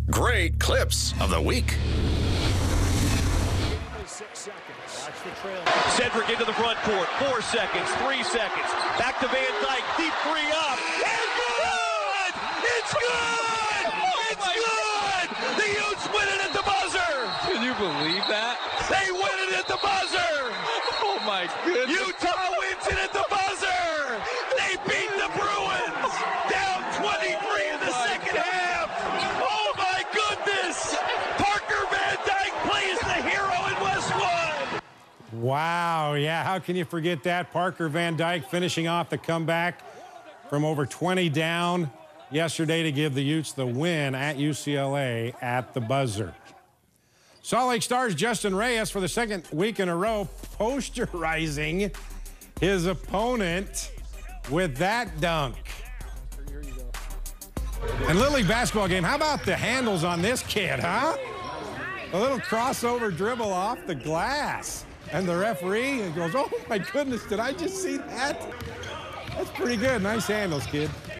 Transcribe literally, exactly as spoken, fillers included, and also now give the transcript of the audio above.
Great clips of the week. Cedric into the front court. Four seconds, three seconds. Back to Van Dyke. Deep three up. And good! It's good! It's good! The Utes win it at the buzzer! Can you believe that? They win it at the buzzer! Oh my goodness. Utah wins it at the buzzer! They beat the Bruins! Down twenty-three in the second half! Oh my goodness! Parker Van Dyke plays the hero in Westwood! Wow, yeah, how can you forget that? Parker Van Dyke finishing off the comeback from over twenty down yesterday to give the Utes the win at U C L A at the buzzer. Salt Lake Stars Justin Reyes for the second week in a row posterizing his opponent with that dunk. And Little League basketball game, how about the handles on this kid, huh? A little crossover dribble off the glass. And the referee goes, oh my goodness, did I just see that? That's pretty good. Nice handles, kid.